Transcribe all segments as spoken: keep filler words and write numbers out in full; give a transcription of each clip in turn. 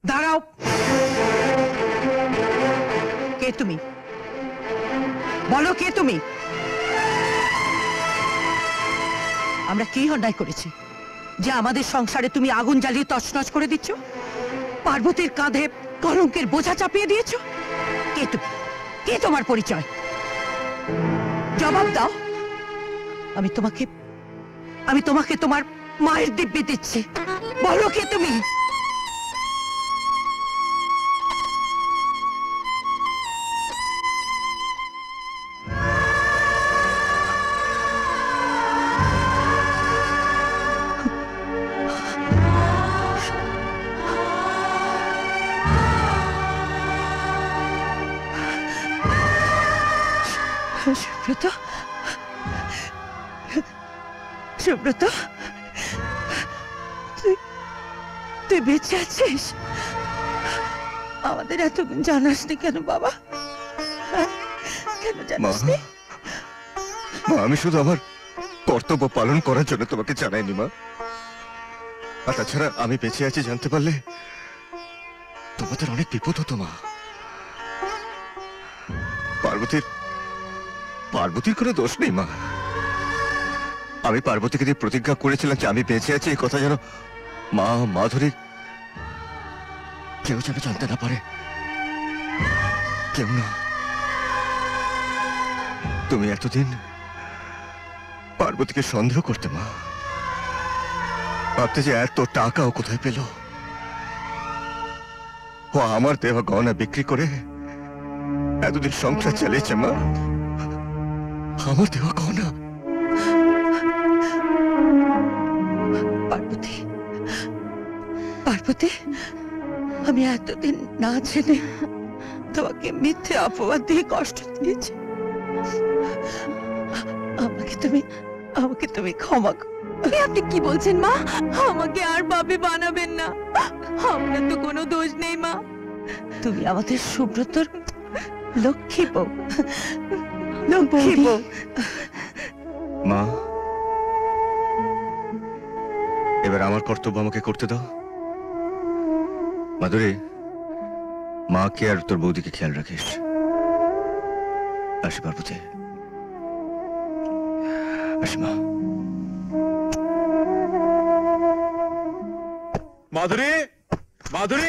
দাঁড়াও। কে তুমি? বলো কে তুমি? আমরা কি অন্যায় করেছি যে আমাদের সংসারে তুমি আগুন জ্বালিয়ে তছনছ করে দিচ্ছ? পার্বতীর কাঁধে কলঙ্কের বোঝা চাপিয়ে দিয়েছ? কে তুমি? কে তোমার পরিচয়? জবাব দাও। আমি তোমাকে আমি তোমাকে তোমার মায়ের দিব্যি দিচ্ছি। বলো কে তুমি? সুব্রত, সুব্রত, তুই তুই বেঁচে আছিস? আমাদের এত জানাসনি কেন বাবা? কেন জানাসনি? মা, আমি শুধু আমার কর্তব্য পালন করার জন্য তোমাকে জানাইনি মা। আর তাছাড়া আমি বেঁচে আছি জানতে পারলে তোমাদের অনেক বিপদ হতো মা। পার্বতীর পার্বতীর কোনো দোষ নেই মা। আমি পার্বতীকে দিয়ে প্রতিজ্ঞা করেছিলাম যে আমি বেঁচে আছি এই কথা যেন মা মাধুরী কেউ যেন জানতে না পারে। কেউ না। তুমি এতদিন পার্বতীকে সন্দেহ করতে মা, ভাবতে যে এত টাকা ও কোথায় পেল। ও আমার দেওয়া গহনা বিক্রি করে এতদিন সংসার চালিয়েছে মা। আমার দেওয়া গহনা। পার্বতী, পার্বতী, আমি এতদিন না জেনে তোমাকে মিথ্যে অপবাদ দিয়ে কষ্ট দিয়েছি। আমাকে তুমি আমাকে তুমি ক্ষমা করো। আপনি কি বলছেন মা? আমাকে আর বাপে বানাবেন না। আমরা তো কোনো দোষ নেই মা। তুমি আমাদের সুব্রতর লক্ষ্মী বউ, লক্ষ্মী বউ। মা, এবার আমার কর্তব্য আমাকে করতে দাও। মাধুরী, মাকে আর তোর বৌদিকে খেয়াল রাখিস। আসি পার্বতী, আসি মা। মাধুরী, মাধুরী,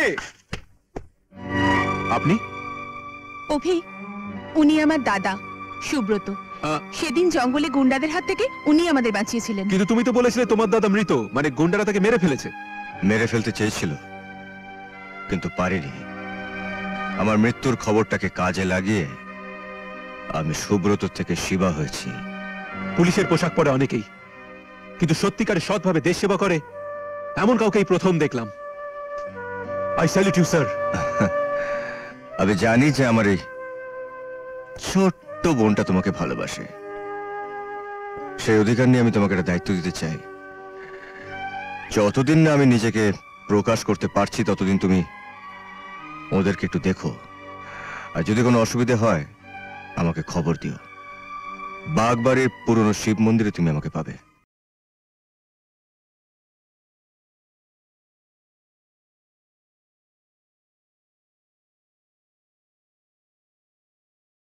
আপনি? অভি, উনি আমার দাদা সুব্রত। সেদিন জঙ্গলে গুন্ডাদের হাত থেকে উনি আমাদের বাঁচিয়েছিলেন। কিন্তু তুমি তো বলেছিলে তোমার দাদা মৃত, মানে গুন্ডারা তাকে মেরে ফেলেছে। মেরে ফেলতে চেয়েছিল কিন্তু পারিনি। আমার মৃত্যুর খবরটাকে কাজে লাগিয়ে আমি সুব্রত থেকে শিবা হয়েছি। পুলিশের পোশাক পরে অনেকেই, কিন্তু সত্যিকারে সৎভাবে দেশ সেবা করে এমন কাউকেই প্রথম দেখলাম। I salute you sir. আমি জানি যে আমার এই ছোট্ট বোনটা তোমাকে ভালোবাসে। সেই অধিকার নিয়ে আমি তোমাকে একটা দায়িত্ব দিতে চাই। যতদিন না আমি নিজেকে প্রকাশ করতে পারছি ততদিন তুমি ওদেরকে একটু দেখো, আর যদি কোনো অসুবিধা হয় আমাকে খবর দিও। বাগবাড়ির পুরনো শিব মন্দিরে তুমি আমাকে পাবে।